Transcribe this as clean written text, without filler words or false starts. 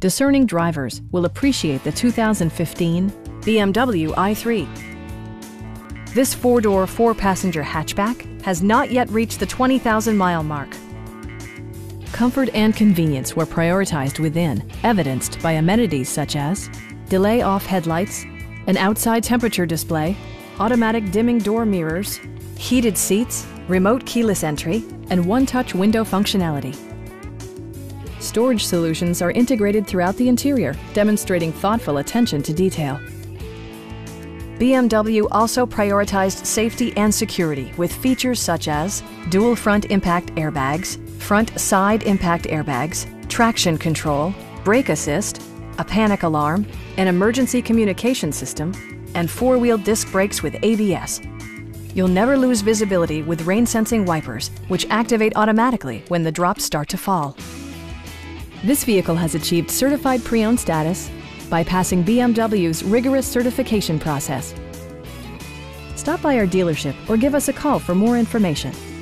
Discerning drivers will appreciate the 2015 BMW i3. This four-door, four-passenger hatchback has not yet reached the 20,000-mile mark. Comfort and convenience were prioritized within, evidenced by amenities such as delay-off headlights, an outside temperature display, automatic dimming door mirrors, heated seats, remote keyless entry, and one-touch window functionality. Storage solutions are integrated throughout the interior, demonstrating thoughtful attention to detail. BMW also prioritized safety and security with features such as dual front impact airbags, front side impact airbags, traction control, brake assist, a panic alarm, an emergency communication system, and four-wheel disc brakes with ABS. You'll never lose visibility with rain-sensing wipers, which activate automatically when the drops start to fall. This vehicle has achieved certified pre-owned status by passing BMW's rigorous certification process. Stop by our dealership or give us a call for more information.